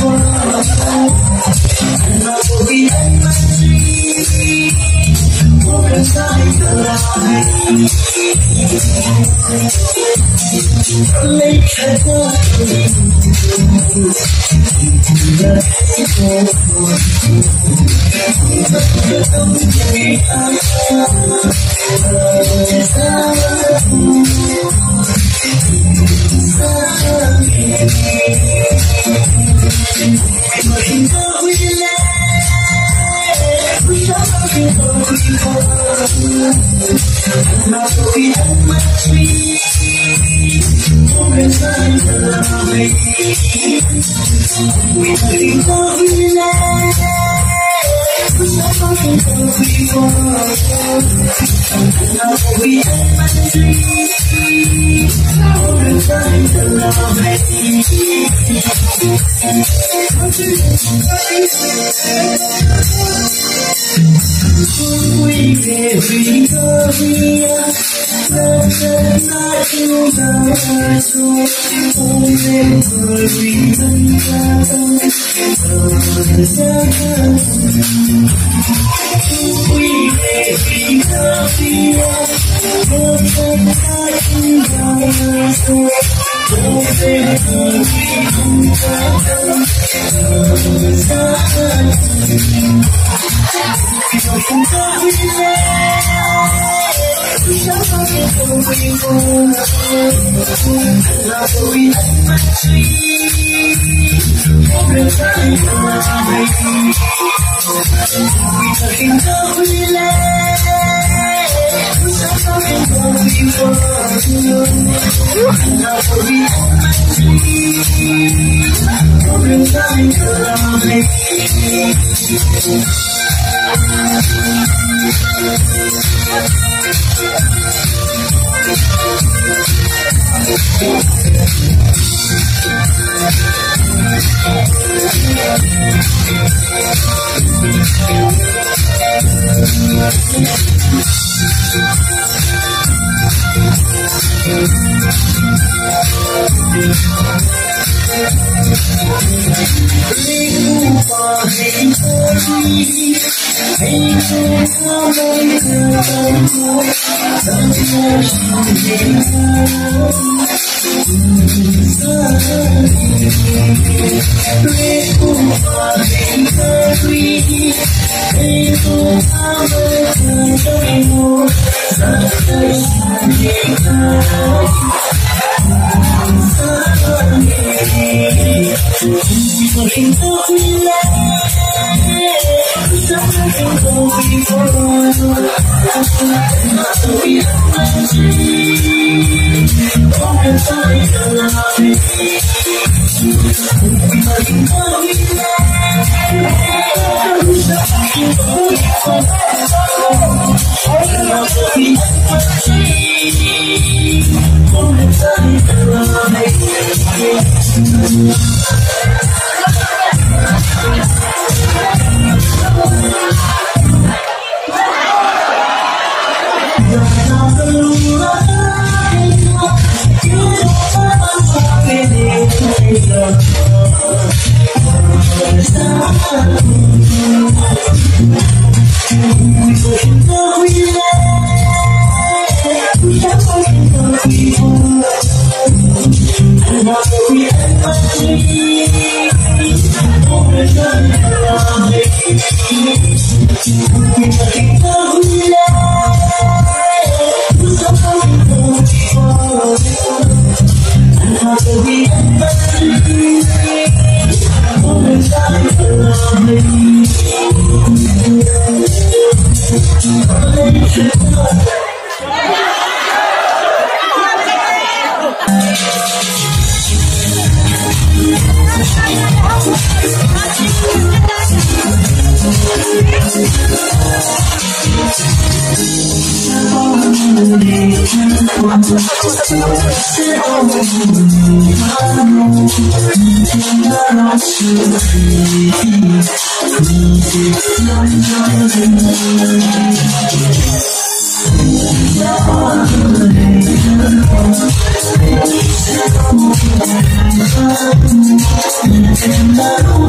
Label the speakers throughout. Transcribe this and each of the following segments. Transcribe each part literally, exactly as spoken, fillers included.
Speaker 1: I'm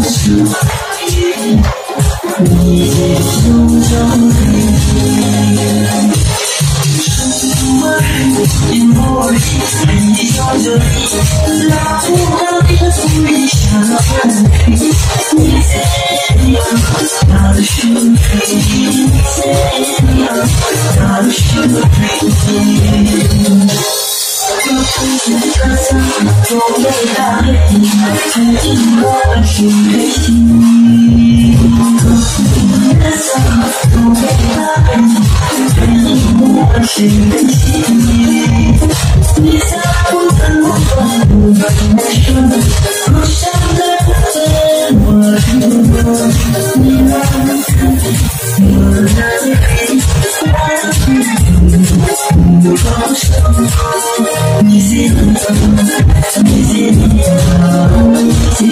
Speaker 1: 着你，拉住我的手，一下来。你在你啊，他的心飞，你在你啊，他的心飞。我不知他怎么做到的，才令我心飞心。他怎么做到的，才令我心飞心。你在我的梦中，不敢说，不想再怎么说，你让我看见我的黑，我高声。你是我，你是你，你是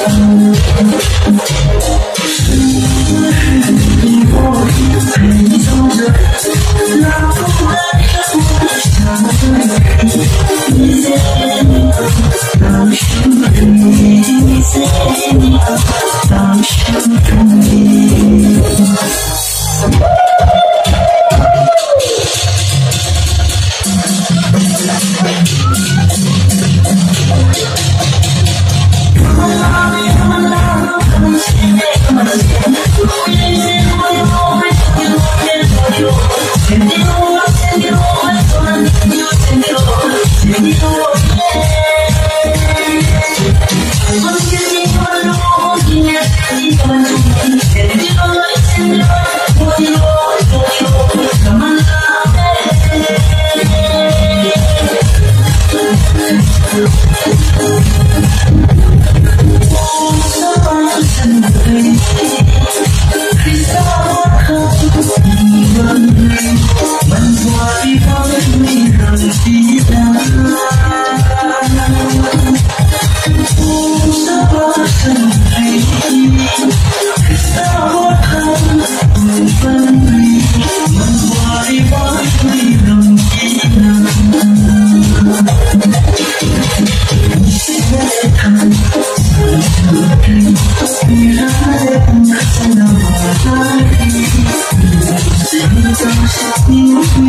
Speaker 1: 你我陪走着，让我的想着你是你，当时的你，你是你，当时的你。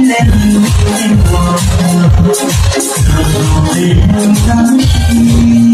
Speaker 1: 你